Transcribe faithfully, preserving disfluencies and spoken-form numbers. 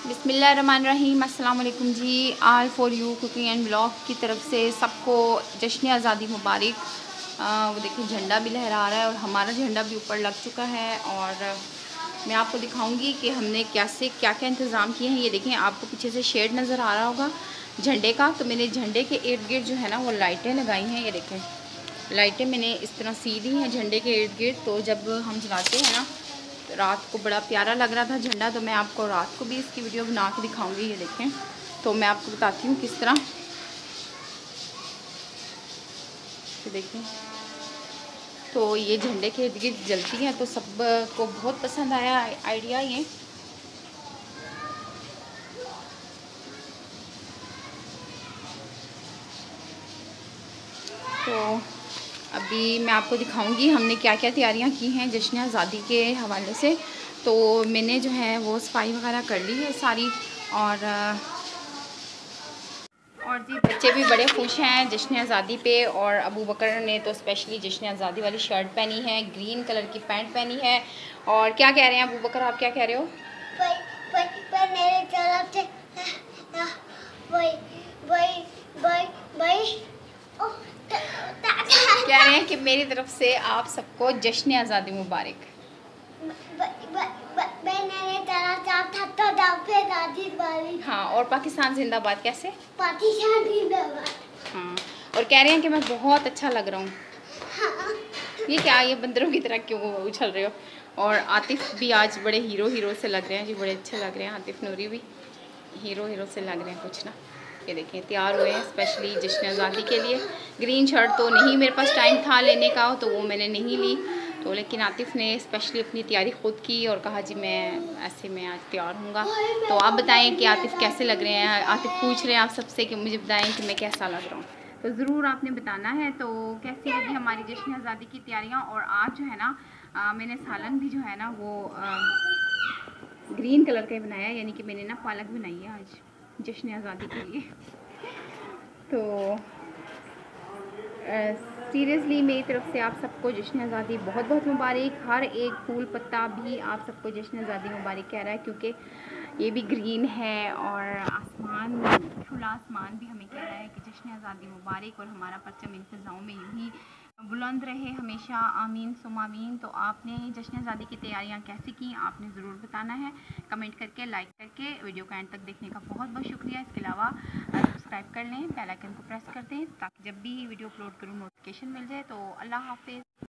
बिस्मिल्लाहिर्रहमानिर्रहीम। अस्सलाम वालेकुम जी। All for you cooking and blog की तरफ से सबको जश्न आज़ादी मुबारक। वो देखिए झंडा भी लहरा रहा है और हमारा झंडा भी ऊपर लग चुका है। और मैं आपको दिखाऊंगी कि हमने कैसे क्या क्या इंतज़ाम किए हैं। ये देखें, आपको पीछे से शेड नज़र आ रहा होगा झंडे का। तो मैंने झंडे के इर्द गिर्द जो है ना वो लाइटें लगाई हैं। ये देखें, लाइटें मैंने इस तरह सी दी हैं झंडे के इर्द गिर्द। तो जब हम जलाते हैं ना, रात को बड़ा प्यारा लग रहा था झंडा। तो मैं आपको रात को भी इसकी वीडियो बना के दिखाऊंगी। ये देखें, तो मैं आपको बताती हूँ किस तरह। ये देखें, तो ये झंडे के इर्द गिर्द जलती हैं तो सबको बहुत पसंद आया आइडिया ये। तो अभी मैं आपको दिखाऊंगी हमने क्या क्या तैयारियां की हैं जश्न आज़ादी के हवाले से। तो मैंने जो है वो सफाई वगैरह कर ली है सारी। और और जी बच्चे भी बड़े खुश हैं जश्न आज़ादी पे। और अबू बकर ने तो स्पेशली जश्न आज़ादी वाली शर्ट पहनी है, ग्रीन कलर की पैंट पहनी है। और क्या कह रहे हैं अबू बकर, आप क्या कह रहे हो? पर, पर, पर मेरे तरफ से वही वही वही वही कह रहे हैं कि मेरी तरफ से आप सबको जश्न आज़ादी मुबारक। हाँ, और पाकिस्तान जिंदाबाद। कैसे? पाकिस्तान जिंदाबाद। हाँ, और कह रहे हैं कि मैं बहुत अच्छा लग रहा हूँ। हाँ। ये क्या, ये बंदरों की तरह क्यों उछल रहे हो? और आतिफ भी आज बड़े हीरो हीरो से लग रहे हैं जी, बड़े अच्छे लग रहे हैं। आतिफ नूरी भी हीरो हीरो से लग रहे हैं कुछ ना। ये देखें, तैयार हुए हैं स्पेशली जश्न आज़ादी के लिए। ग्रीन शर्ट तो नहीं मेरे पास टाइम था लेने का, तो वो मैंने नहीं ली। तो लेकिन आतिफ ने स्पेशली अपनी तैयारी खुद की और कहा जी मैं ऐसे मैं आज तैयार हूँगा। तो आप बताएं कि आतिफ कैसे लग रहे हैं। आतिफ पूछ रहे हैं आप सबसे कि मुझे बताएं कि मैं कैसा लग रहा हूँ। तो ज़रूर आपने बताना है। तो कैसी लगी हमारी जश्न आज़ादी की तैयारियाँ। और आज जो है ना आ, मैंने सालन भी जो है ना वो आ, ग्रीन कलर का बनाया, यानी कि मैंने ना पालक बनाई है आज जश्न आज़ादी के लिए। तो सीरियसली मेरी तरफ से आप सबको जश्न आज़ादी बहुत बहुत मुबारक। हर एक फूल पत्ता भी आप सबको जश्न आज़ादी मुबारक कह रहा है, क्योंकि ये भी ग्रीन है। और आसमान, खुला आसमान भी हमें कह रहा है कि जश्न आज़ादी मुबारक। और हमारा परचम इन फिज़ाओं में यूँ ही बुलंद रहे हमेशा, आमीन सुम आमीन। तो आपने जश्न आज़ादी की तैयारियां कैसी की आपने ज़रूर बताना है कमेंट करके, लाइक करके। वीडियो को एंड तक देखने का बहुत बहुत शुक्रिया। इसके अलावा सब्सक्राइब कर लें, बेल आइकन को प्रेस कर दें ताकि जब भी वीडियो अपलोड करूँ नोटिफिकेशन मिल जाए। तो अल्लाह हाफिज़।